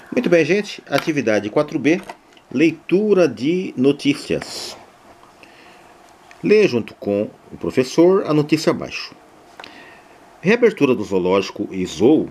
Muito bem, gente. Atividade 4B, leitura de notícias. Leia junto com o professor a notícia abaixo. Reabertura do zoológico e zoo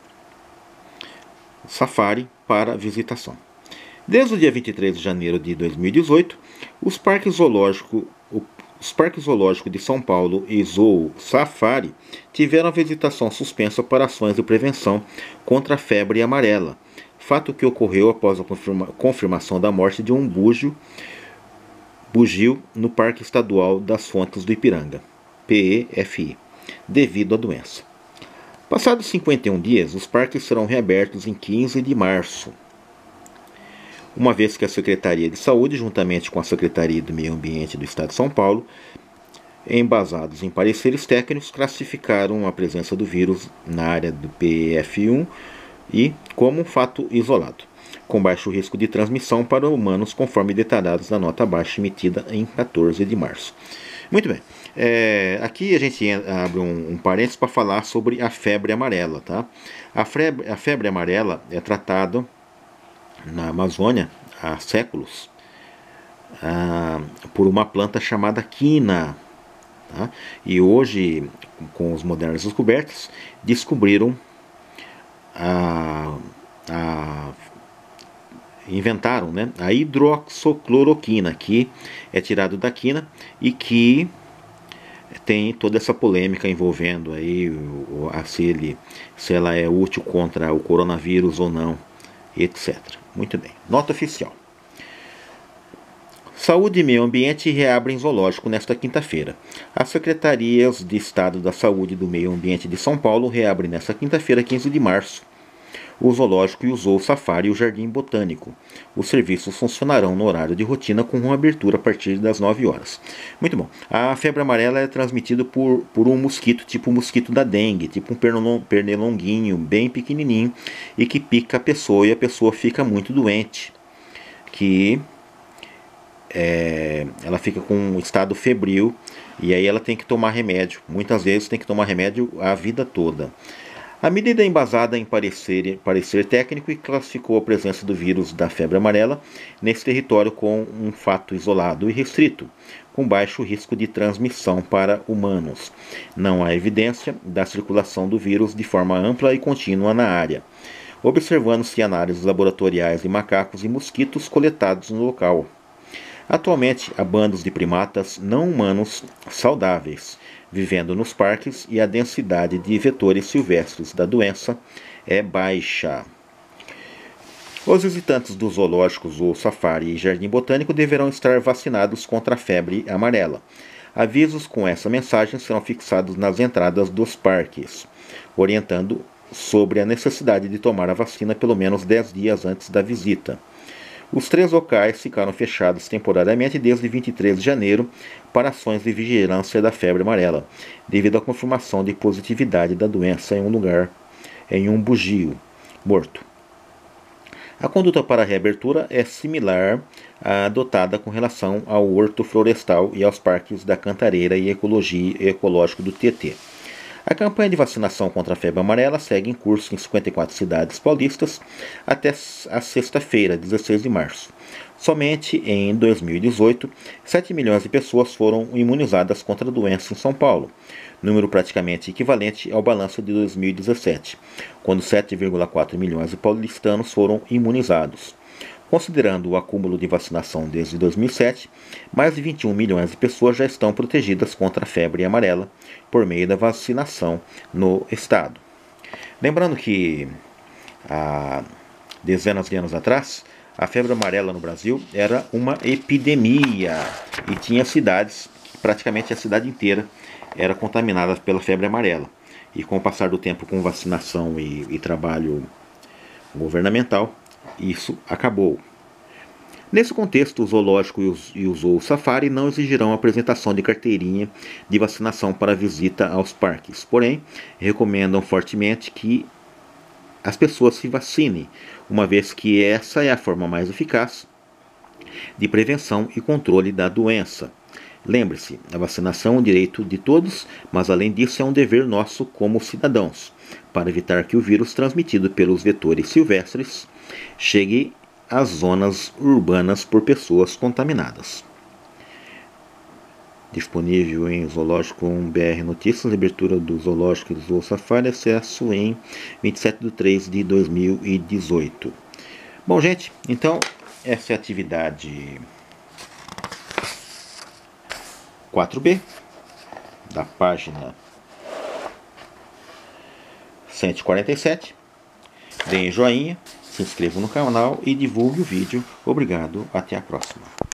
safari para visitação. Desde o dia 23 de janeiro de 2018, os parques zoológicos de São Paulo e Zoo Safari tiveram a visitação suspensa para ações de prevenção contra a febre amarela, fato que ocorreu após a confirmação da morte de um bugio no Parque Estadual das Fontes do Ipiranga, PEFI, devido à doença. Passados 51 dias, os parques serão reabertos em 15 de março, uma vez que a Secretaria de Saúde, juntamente com a Secretaria do Meio Ambiente do Estado de São Paulo, embasados em pareceres técnicos, classificaram a presença do vírus na área do PEF1 e como um fato isolado, com baixo risco de transmissão para humanos, conforme detalhados na nota abaixo emitida em 14 de março. Muito bem. Aqui a gente abre um parênteses para falar sobre a febre amarela. Tá? A febre amarela é tratada na Amazônia há séculos por uma planta chamada quina. Tá? E hoje, com os modernas descobertas, descobriram inventaram, né, a hidroxocloroquina, que é tirado da quina e que tem toda essa polêmica envolvendo aí se ela é útil contra o coronavírus ou não, etc. Muito bem. Nota oficial. Saúde e Meio Ambiente reabrem zoológico nesta quinta-feira. As Secretarias de Estado da Saúde e do Meio Ambiente de São Paulo reabrem nesta quinta-feira, 15 de março, o zoológico e o zoo safari e o jardim botânico. Os serviços funcionarão no horário de rotina com uma abertura a partir das 9 horas. Muito bom. A febre amarela é transmitida por um mosquito, tipo o mosquito da dengue, tipo um pernilonguinho bem pequenininho e que pica a pessoa e a pessoa fica muito doente. Ela fica com um estado febril e aí ela tem que tomar remédio. Muitas vezes tem que tomar remédio a vida toda. A medida é embasada em parecer técnico e classificou a presença do vírus da febre amarela nesse território com um fato isolado e restrito, com baixo risco de transmissão para humanos. Não há evidência da circulação do vírus de forma ampla e contínua na área, observando-se análises laboratoriais de macacos e mosquitos coletados no local. Atualmente, há bandos de primatas não humanos saudáveis vivendo nos parques e a densidade de vetores silvestres da doença é baixa. Os visitantes dos zoológicos ou safari e jardim botânico deverão estar vacinados contra a febre amarela. Avisos com essa mensagem serão fixados nas entradas dos parques, orientando sobre a necessidade de tomar a vacina pelo menos 10 dias antes da visita. Os 3 locais ficaram fechados temporariamente desde 23 de janeiro para ações de vigilância da febre amarela, devido à confirmação de positividade da doença em um bugio morto. A conduta para a reabertura é similar à adotada com relação ao horto florestal e aos parques da Cantareira e Ecológico do Tietê. A campanha de vacinação contra a febre amarela segue em curso em 54 cidades paulistas até a sexta-feira, 16 de março. Somente em 2018, 7 milhões de pessoas foram imunizadas contra a doença em São Paulo, número praticamente equivalente ao balanço de 2017, quando 7,4 milhões de paulistanos foram imunizados. Considerando o acúmulo de vacinação desde 2007, mais de 21 milhões de pessoas já estão protegidas contra a febre amarela por meio da vacinação no estado. Lembrando que há dezenas de anos atrás, a febre amarela no Brasil era uma epidemia e tinha cidades, praticamente a cidade inteira era contaminada pela febre amarela. E com o passar do tempo, com vacinação e trabalho governamental, isso acabou. Nesse contexto, o zoológico e o zoo safari não exigirão a apresentação de carteirinha de vacinação para visita aos parques. Porém, recomendam fortemente que as pessoas se vacinem, uma vez que essa é a forma mais eficaz de prevenção e controle da doença. Lembre-se, a vacinação é um direito de todos, mas além disso é um dever nosso como cidadãos, para evitar que o vírus transmitido pelos vetores silvestres chegue às zonas urbanas por pessoas contaminadas. Disponível em Zoológico BR Notícias, abertura do Zoológico do Zoo Safari, acesso em 27/3/2018. Bom, gente, então essa é a atividade 4B da página 147. Deem joinha, se inscrevam no canal e divulgue o vídeo. Obrigado, até a próxima.